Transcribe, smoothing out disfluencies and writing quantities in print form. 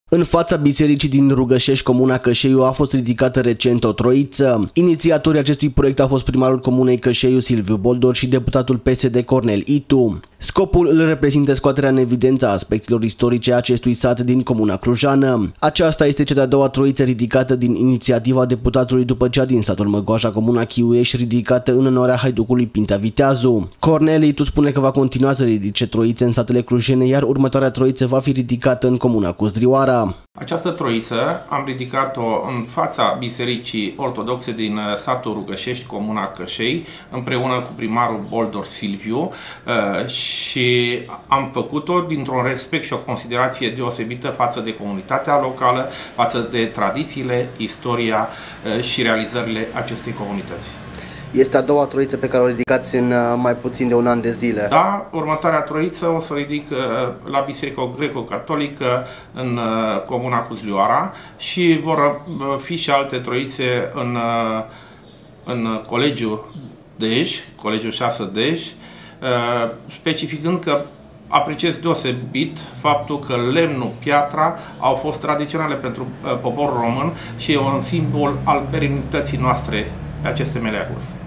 În fața bisericii din Rugășești, comuna Cășeiu, a fost ridicată recent o troiță. Inițiatorii acestui proiect au fost primarul comunei Cășeiu, Silviu Boldor, și deputatul PSD Cornel Itu. Scopul îl reprezintă scoaterea în evidență a aspectelor istorice a acestui sat din comuna clujană. Aceasta este cea de-a doua troiță ridicată din inițiativa deputatului după cea din satul Măgoașa, comuna Chiuiești, ridicată în onoarea haiducului Pintea Viteazu. Cornel Itu spune că va continua să ridice troițe în satele clujene, iar următoarea troiță va fi ridicată în comuna Cuzdrioara. Această troiță am ridicat-o în fața Bisericii Ortodoxe din satul Rugășești, comuna Cășei, împreună cu primarul Boldor Silviu, și am făcut-o dintr-un respect și o considerație deosebită față de comunitatea locală, față de tradițiile, istoria și realizările acestei comunități. Este a doua troiță pe care o ridicați în mai puțin de un an de zile. Da, următoarea troiță o să o ridic la Biserica Greco-Catolică în comuna Cuzdrioara și vor fi și alte troițe în Colegiul Dej, Colegiul 6 Dej, specificând că apreciez deosebit faptul că lemnul, piatra au fost tradiționale pentru poporul român și e un simbol al perenității noastre pe aceste meleaguri.